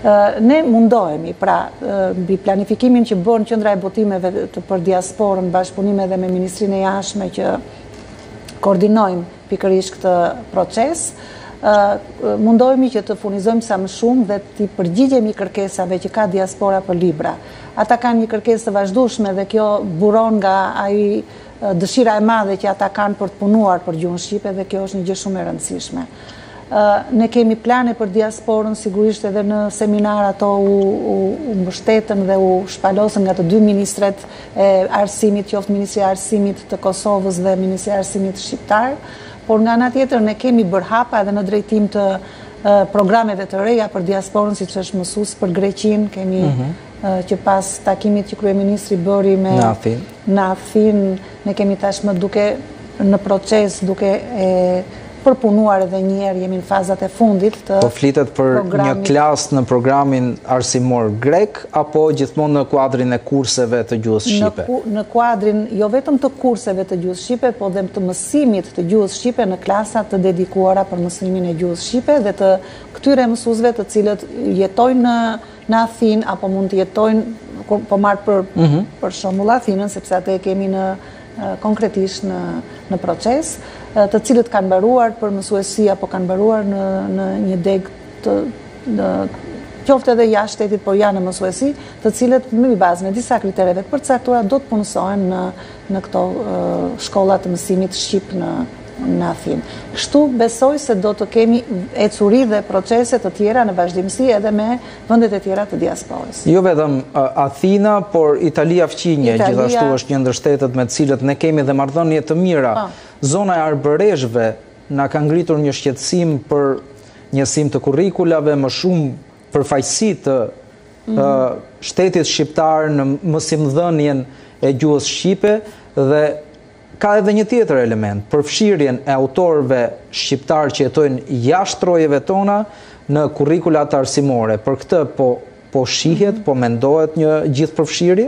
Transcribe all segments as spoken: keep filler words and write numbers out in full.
Ne mundohemi, pra, mbi planifikimin që bën Qendra e Botimeve për diasporën, bashkëpunim edhe me Ministrinë e Jashtme që koordinojmë pikërisht këtë proces, mundohemi që të furnizojmë sa më shumë dhe të përgjigjemi kërkesave që ka diaspora për libra. Ata kanë një kërkesë të vazhdueshme dhe kjo buron nga ai dëshira e madhe që ata kanë për të punuar për gjuhën shqipe dhe kjo është një gjë shumë e rëndësishme. Ne kemi plane për diasporën, sigurisht edhe në seminar ato u, u, u mbështetën dhe u shpalosën nga të dy ministret e arsimit, qoftë Ministria e Arsimit të Kosovës dhe Ministria e Arsimit shqiptar, por nga ana tjetër ne kemi bërë hapa edhe në drejtim të uh, programeve të reja për diasporën, siç është mësues për Greqinë, kemi mm -hmm. uh, që pas takimit që kryeministri bëri me në Athinë, ne kemi tashmë duke në proces duke e përpunuar edhe njerë, jemi në fazat e fundit të Po flitet për një klasë në programin arsimor grek, apo gjithmonë në kuadrin e kurseve të gjuhës shqipe? Në, në kuadrin, jo vetëm të kurseve të gjuhës shqipe, po dhe të mësimit të gjuhës shqipe në klasat të dedikuara për mësimin e gjuhës shqipe dhe të këtyre mësuesve të cilët jetojnë në, në Athinë, apo mund të jetojnë, po marrë për, mm -hmm. për shembull Athinën, sepse atë e kemi në konkretisht në, në proces, të cilët kanë mbaruar për mësuesi apo kanë mbaruar në, në një deg të, në, qoftë edhe jashtë shtetit, por janë në mësuesi, të cilët me bazën e disa kritereve të përcaktuara do të punësohen në, në këto uh, shkolla të mësimit shqip në në Athinë. Kështu besoj se do të kemi ecuri dhe procese të tjera në vazhdimsi edhe me vendet e tjera të diasporës. Jo vetëm uh, Athina, por Italia Fqinje, Italia... gjithashtu është një ndër shtetet me të cilët ne kemi dhe marrëdhënie të mira. Pa. Zona e Arbëreshve na ka ngritur një shqetësim për njësim të kurrikulave, më shumë përfaqësi të mm -hmm. uh, shtetit shqiptar në mësimdhënien e gjuhës shqipe dhe ka edhe një tjetër element, përfshirjen e autorëve shqiptar që jetojnë jashtë trojeve tona në kurrikulat arsimore. Për këtë po, po shihet, po mendohet një gjithë përfshirje?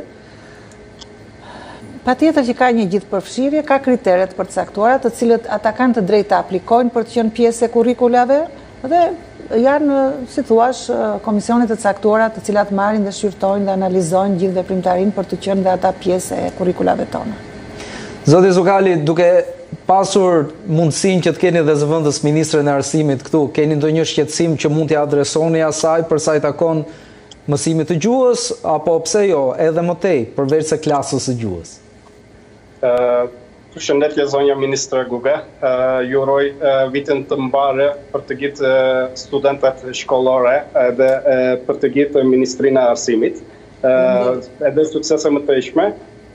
Pa tjetër që ka një gjithë përfshirje, ka kriteret përcaktuara të cilët ata kanë të drejtë të aplikojnë për të qenë pjesë e kurrikulave dhe janë, si thuash, komisionet të caktuara të cilat marrin dhe shqyrtojnë dhe analizojnë gjithë veprimtarinë për të qenë dhe ata pjesë e kurrikulave tona. Zoti Zukali, duke pasur mundësinë që të keni dhe zëvendës ministrën e arsimit këtu, keni ndonjë shqetësim që mund t'i adresoni asaj për sa i takon mësimit të gjuhës, apo pse jo, edhe më tej, përveç se klasës së gjuhës? Uh, Përshëndetje zonja ministre Guge, uh, ju uroj uh, vitin të mbarë për të gjithë uh, studentët shkollore dhe uh, për të gjithë Ministrinë e Arsimit, uh, edhe suksese më të ishme.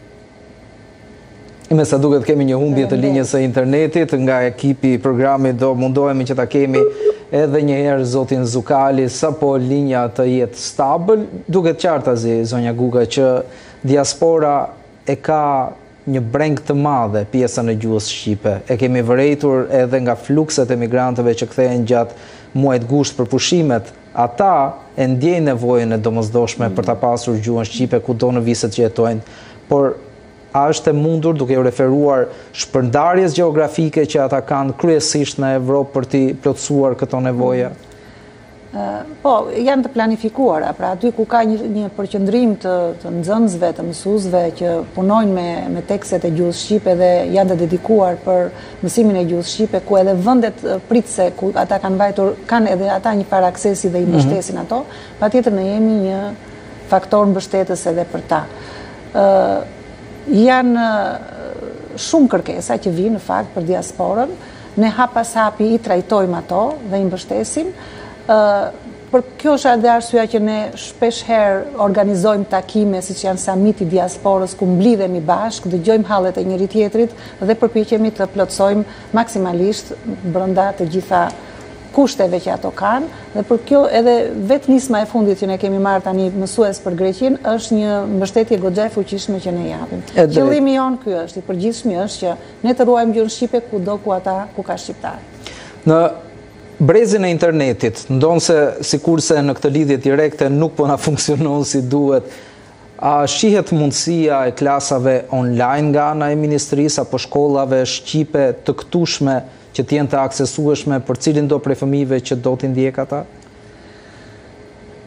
Me sa duket kemi një humbje të linjës së internetit, nga ekipi i programit do mundohemi që ta kemi edhe një herë zotin Zukali, sa po linja të jetë stabil. Duket qartazi, zonja Guga, që diaspora e ka një breng të madhe pjesën e gjuhës shqipe. E kemi vërejtur edhe nga flukset e migrantëve që kthehen gjatë muajit gusht për pushimet. Ata e ndjejnë nevojën e domosdoshme mm. për ta pasur gjuhën shqipe kudo në viset që jetojnë. Por a është e mundur, duke u referuar shpërndarjes gjeografike që ata kanë kryesisht në Evropë për t'i plotësuar këto nevoja? Uh, po, janë të planifikuara, pra aty ku ka një, një përqendrim të, të nxënësve, të mësuesve që punojnë me, me tekstet e gjuhës shqipe dhe janë të dedikuar për mësimin e gjuhës shqipe, ku edhe vendet pritse ku ata kanë mbajtur, kanë edhe ata një farë aksesi dhe i mbështesin mm-hmm. ato, patjetër ne jemi një faktor mbështetës edhe për ta. Uh, janë shumë kërkesa që vinë në fakt për diasporën, ne hap pas hapi i trajtojmë ato dhe i mbështesim. Uh, për kjo është edhe arsyeja që ne shpesh herë organizojmë takime siç janë samiti diasporës ku mblidhemi bashkë, dëgjojmë hallet e njëri tjetrit dhe përpiqemi të plotësojmë maksimalisht brenda të gjitha kushteve që ato kanë, dhe për kjo edhe vetë nisma e fundit që ne kemi marrë tani mësues për Greqinë është një mbështetje goxha e fuqishme që ne japim. Qëllimi jon ky është, i përgjithshëm është që ne të ruajmë gjuhën shqipe kudo ku ata ku ka shqiptar. Në brezin e internetit, ndonse sikurse në këtë lidhje direkte nuk po na funksionon si duhet, a shihet mundësia e klasave online nga ana e ministrisë apo shkollave shqipe të këtueshme që t'jenë të aksesueshme për cilin do prej fëmijëve që do t'i ndjek ata?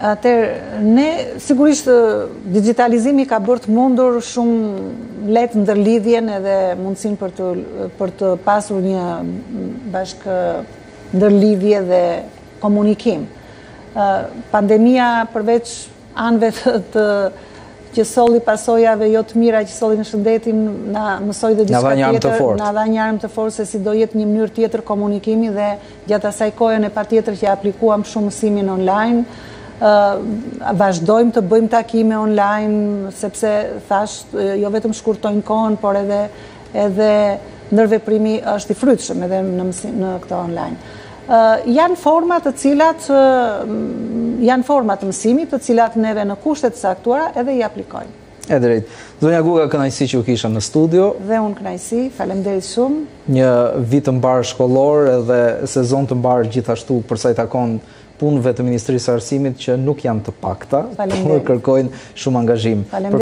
Atëherë, ne, sigurisht, digitalizimi ka bërë të mundur shumë letë ndërlidhjen edhe mundësin për të, për të pasur një bashkë ndërlidhje dhe komunikim. Pandemia, përveç anëve të, të që solli pasojave jo të mira, që solli në shëndetin, na mësoj dhe diçka tjetër, na dha një armë të fortë se si do jetë një mënyrë tjetër komunikimi dhe gjatë asaj kohën e patjetër që aplikuam shumë mësimin online, vazhdojmë të bëjmë takime online, sepse thash, jo vetëm shkurtojnë kohën, por edhe, edhe ndërveprimi është i frytshëm edhe në, në këto online. Uh, janë forma të cilat uh, janë forma të mësimit të cilat neve në kushtet saktuara edhe i aplikojmë. E drejt. Zonja Guga, kënaqësi që u kisha në studio. Dhe unë kënaqësi, faleminderit shumë. Një vit të mbar shkollor edhe sezon të mbar gjithashtu për sa i takon punëve të Ministrisë së Arsimit që nuk janë të pakta, por kërkojnë shumë angazhim.